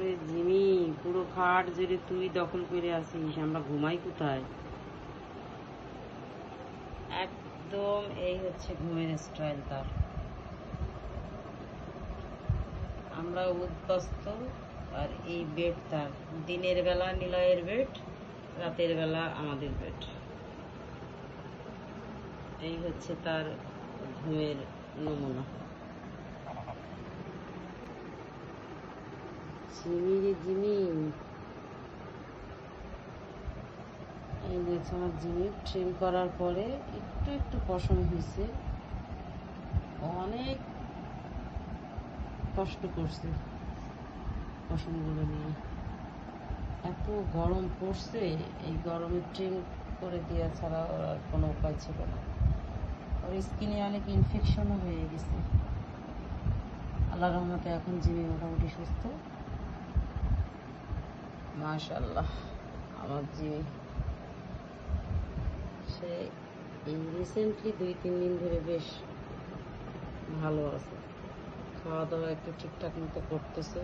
ওরে জিমি, পুরো খাট জুড়ে তুই দখল করে আসিস, আমরা ঘুমাই কোথায়? একদম এই হচ্ছে ঘুমের স্টাইল তার। আমরা উদ্বস্ত, আর এই বেড তার। দিনের বেলা নিলয়ের বেড, রাতের বেলা আমাদের বেড। এই হচ্ছে তার ঘুমের নমুনা। জিমি রে জিমি, এই দেখছে আমার জিমি ট্রিম করার পরে একটু একটু পশম হয়েছে। অনেক কষ্ট করছে পশমগুলো নিয়ে। এত গরম পড়ছে, এই গরমে ট্রিম করে দেওয়া ছাড়া ওর আর কোনো উপায় ছিল না। ওর স্কিনে অনেক ইনফেকশনও হয়ে গেছে। আল্লাহর রহমতে এখন জিমি মোটামুটি সুস্থ, মাশাআল্লাহ। আমার জিমি সে এই রিসেন্টলি 2-3 দিন ধরে বেশ ভালো আছে। খাওয়া দাওয়া একটু ঠিকঠাক মতো করতেছে।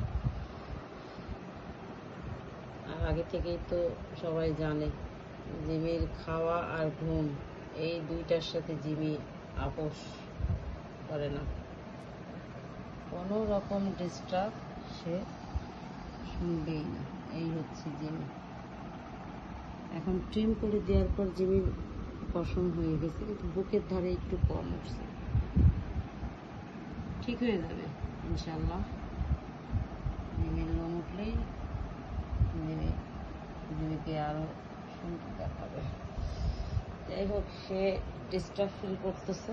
আর আগে থেকেই তো সবাই জানে জিমির খাওয়া আর ঘুম, এই দুইটার সাথে জিমি আপোষ করে না। কোনো রকম ডিস্টার্ব সে শুনবেই না। এই হচ্ছে জিমি। এখন ট্রিম করে দেওয়ার পর জিমির পশম হয়ে গেছে, কিন্তু বুকের ধারে একটু কম উঠছে। ঠিক হয়ে যাবে ইনশাল্লাহ। জিমির লোম উঠলেই জিমিকে আরো সুন্দর দেখাবে। যাই হোক, সে ডিস্টার্ব ফিল করতেছে।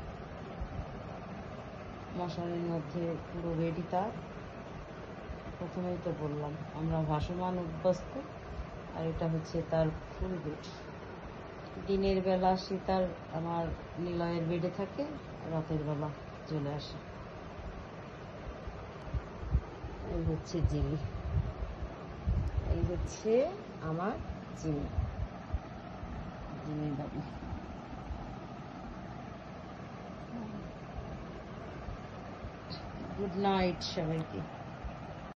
মশারির মধ্যে পুরো রেডি তার। প্রথমেই তো বললাম আমরা ভাসমান অভ্যস্ত, আর এটা হচ্ছে তার ফুল বেড। দিনের বেলা সে তার আমার নিলয়ের বেডে থাকে, রাতের বেলা চলে আসে। এই হচ্ছে জিমি, এই হচ্ছে আমার জিমি, জিমি বাবু। গুড নাইট সবাইকে।